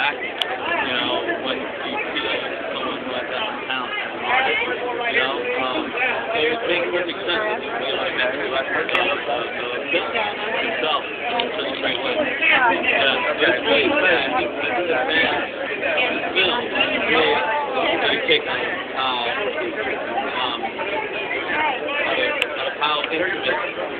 acting. You know, when you see someone who has that talent as an artist, you know, it makes perfect sense. You know, that the film itself in such a great way. Yeah, it's really good. I think the fans, the film, really take on how intimate